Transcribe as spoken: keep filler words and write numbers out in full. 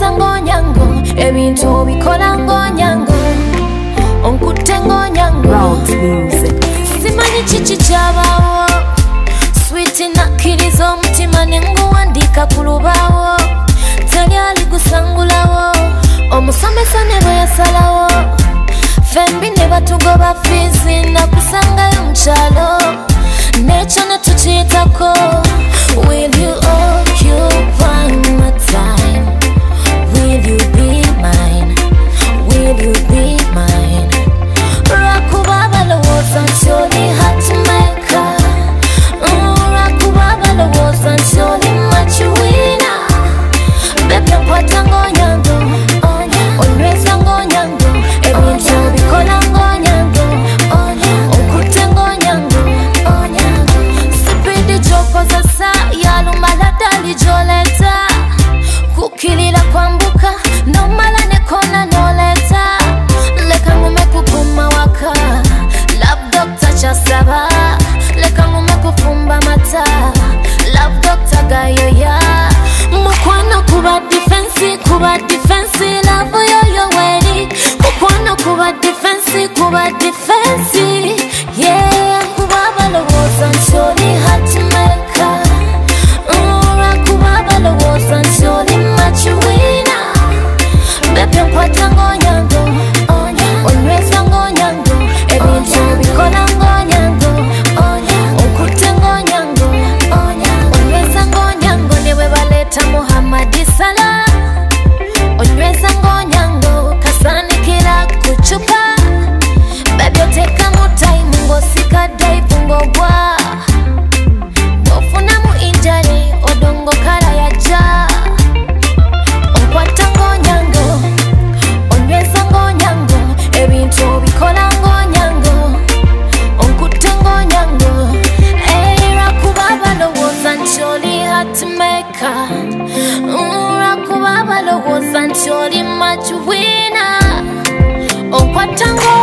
ngo Onyango, ebintu bikola ngo Onyango, onkutte ngo Onyango. Simanyi kiki kyabawo, sweet nakkiriza omutima ne nguwandiika ku lubaawo, teri aligusangulawo, omusomesa ne bwe yasalawo, fembi ne batugoba fiizi nakusangayo mu kyalo, n'ekyo ne tukiyitako. Will you occupy my time? Will you be mine? Will you be mine? Rakuba balowooza nti oli hatmaker, rakuba balowooza nti oli makiwina. Baby nkwata ngo Onyango, onyweza ngo Onyango, ebintu bikola ngo Onyango, onkutte ngo Onyango. Sipidi gy'okozesa yalumala ddali gy'oleeta, kukkirira kwambuka n'omala ne kona n'oleeta. Leka ngume kukuma waka, love doctor kyasaba, leka ngume kufumba mata, love doctor gayoya. Mukwano kuba defense, kuba defense, love yoyo weri. Mukwano kuba defense, kuba defense, yeah. Kuba balowooza nti oli hatmaker, kuba balowooza nti oli makiwina. Baby nkwata ngo Onyango, onyweza ngo Onyango, ebintu bikola ngo Onyango, onkutte ngo Onyango, onyweza ngo Onyango. Ne bwe baleeta Muhammad Salah, onyweza ngo Onyango, kasaanikira ku ccupa. Baby oteekamu time ng'osika dive ng'ogwa, bw'ofunamu injury odongo kala yajja. Onkwata ngo Onyango, onyweza ngo Onyango, ebintu bikola ngo Onyango, onkutte ngo Onyango. Hey, rakuba balowooza nti oli hatmaker, rakuba balowooza nti oli makiwina, onkwata ngo